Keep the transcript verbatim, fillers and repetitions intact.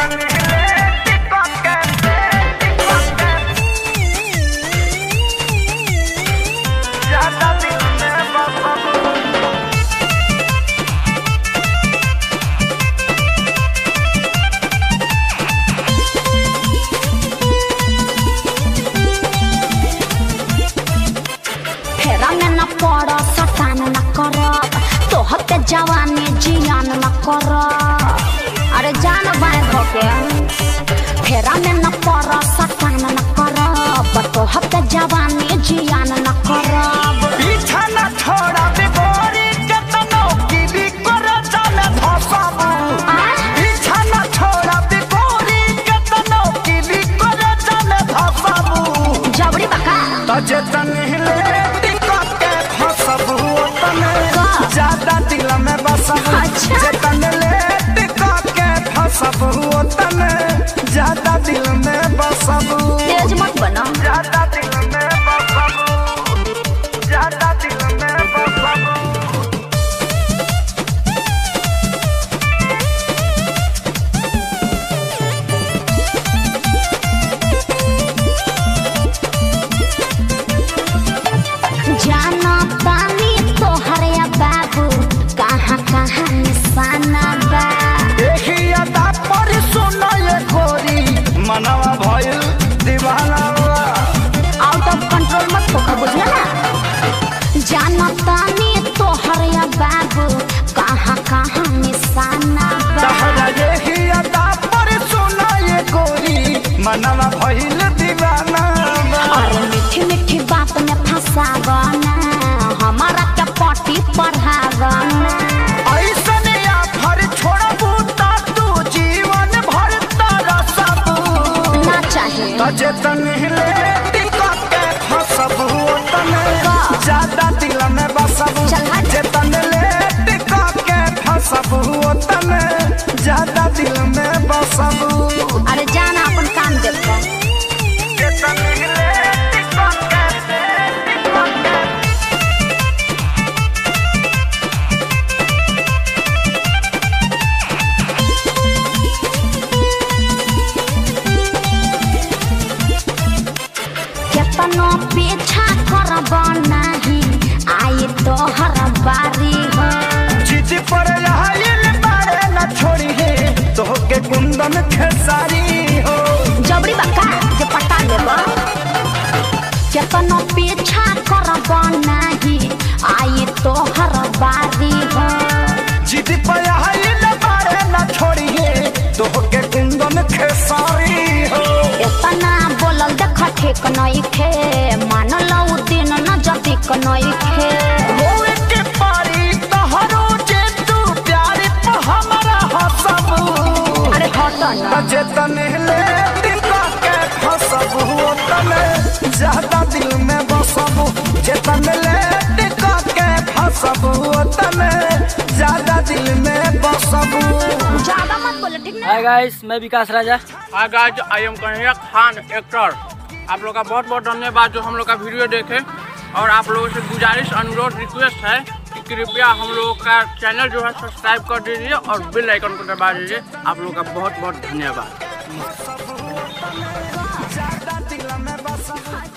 जवानी जियान न कर, अरे जान बाय धोके फेरा में न पर सटान न कर, बतो हफ्ते जवानी जियान न कर। पीछा न छोड़ा बिगोरी के तनो की भी कर जाने धसाबू। पीछा न छोड़ा बिगोरी के तनो की भी कर जाने धसाबू। जबरी बका तजे तनहिले टिकट के फसबू तने ज्यादा दिल में बसबू। जे तनले टिकट के फसबू तने ज्यादा दिल में बसबू। तेज मत बना, ज्यादा दिल में बसबू, ज्यादा दिल में बसबू। जाना पानी तोहरे बाबू कहाँ कहाँ निशाना बा। देखी अदा पर सुनो ये गोरी मनवा भइल दीवाना बा। आउट ऑफ कंट्रोल मत होकर बुझला ना। जाना पानी तोहरे बाबू कहाँ कहाँ निशाना बा। तहरा देखी अदा पर सुनो ये गोरी मनवा भइल दीवाना बा। अरे मीठी मीठी बात में फंसावना हमारा क्या पटी पढ़ावना। ऐसन आफर छोड़बू ता तू जीवन भर तरसबू। ना चाहिए तजे तनहिले टिकट के फसबू तने ज्यादा दिल में बसबू। चल हट। जे तनले टिकट के फसबू तने ज्यादा दिल में बसबू। अरे जाना अपन काम देखो। जे तनहिले टिकट के टिकट के केतनो पीछा करब नाही आई तोहर बारी हो। जिद पर आइल बारे न छोड़ी है तोहके कुंदन खेसारी हो। जबरी बका जे पटा देब। केतनो पीछा करब नाही आई तोहर बारी हो। जिद पर आइल बारे न छोड़ी है तोहके कुंदन खेसारी हो। इतना बोलल देख ठीक नहीं खे मानल उ दिन न जतिक नहीं खे। होए के पारी तहरो जे तू प्यारी पे हमरा हसबू। अरे हट ना तजे तनहिले टिकट के फसबू तने ज्यादा दिल में बसबू। जे तनले टिकट के फसबू तने ज्यादा दिल में बसबू। ज्यादा मत बोले ठीक ना। हाय गाइस, मैं Vikas Raja. Hi guys, I am Kanhaiya Khan actor. आप लोग का बहुत बहुत धन्यवाद जो हम लोग का वीडियो देखे। और आप लोगों से गुजारिश अनुरोध रिक्वेस्ट है कि कृपया हम लोग का चैनल जो है सब्सक्राइब कर दीजिए और बेल आइकन को दबा दीजिए। आप लोग का बहुत बहुत धन्यवाद।